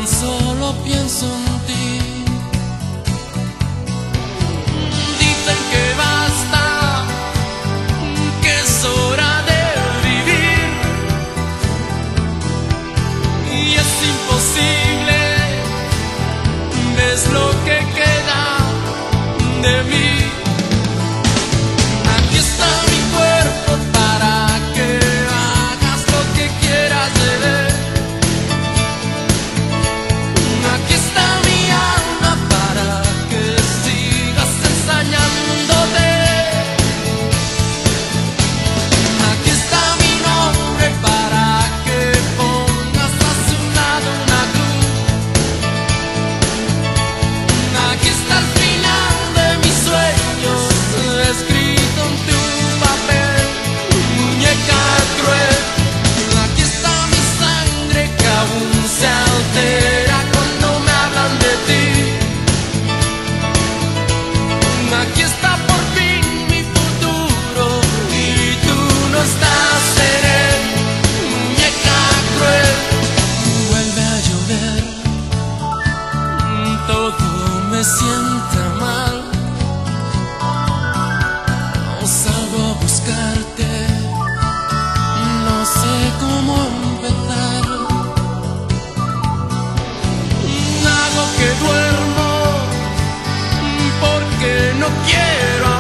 tan solo pienso en ti. Dicen que basta, que es hora de vivir, y es imposible, ves lo que queda de mí. Aquí está mi cuerpo para que hagas lo que quieras de él. Aquí está mi alma para que sigas ensañándote. Aquí está mi nombre para que pongas a su lado una cruz. Aquí está el final de mis sueños escrito en tu papel, muñeca cruel. Aquí está mi sangre que aún se altera cuando me hablan de ti. Aquí está por fin mi futuro y tú no estás en él, muñeca cruel. Vuelve a llover, todo me sienta mal. No salgo a buscarte, no sé cómo empezar. Hago que duermo porque no quiero